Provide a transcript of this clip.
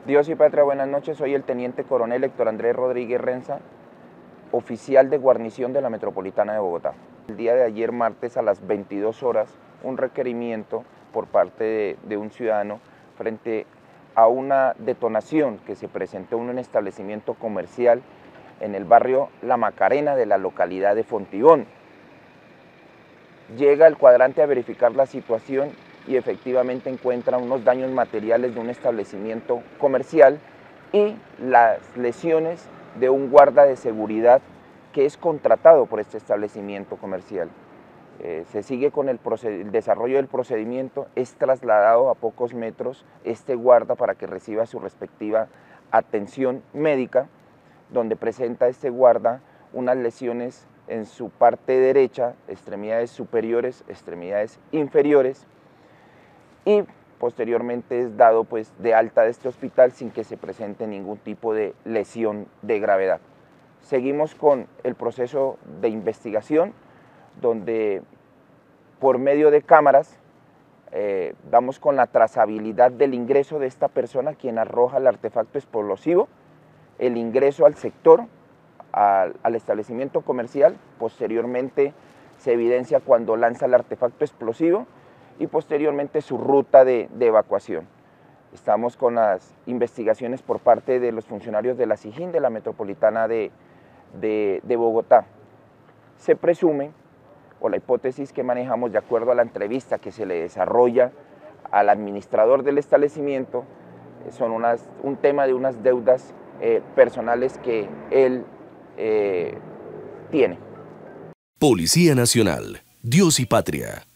Dios y patria, buenas noches. Soy el teniente coronel Héctor Andrés Rodríguez Renza, oficial de guarnición de la Metropolitana de Bogotá. El día de ayer, martes, a las 22 horas, un requerimiento por parte de un ciudadano frente a una detonación que se presentó en un establecimiento comercial en el barrio La Macarena de la localidad de Fontibón. Llega el cuadrante a verificar la situación y efectivamente encuentra unos daños materiales de un establecimiento comercial y las lesiones de un guarda de seguridad que es contratado por este establecimiento comercial. Se sigue con el desarrollo del procedimiento, es trasladado a pocos metros este guarda para que reciba su respectiva atención médica, donde presenta este guarda unas lesiones en su parte derecha, extremidades superiores, extremidades inferiores, y posteriormente es dado pues de alta de este hospital sin que se presente ningún tipo de lesión de gravedad. Seguimos con el proceso de investigación, donde por medio de cámaras damos con la trazabilidad del ingreso de esta persona, quien arroja el artefacto explosivo, el ingreso al sector, al establecimiento comercial. Posteriormente se evidencia cuando lanza el artefacto explosivo y posteriormente su ruta de evacuación. Estamos con las investigaciones por parte de los funcionarios de la SIJIN, de la Metropolitana de Bogotá. Se presume, o la hipótesis que manejamos de acuerdo a la entrevista que se le desarrolla al administrador del establecimiento, son un tema de unas deudas personales que él tiene. Policía Nacional, Dios y Patria.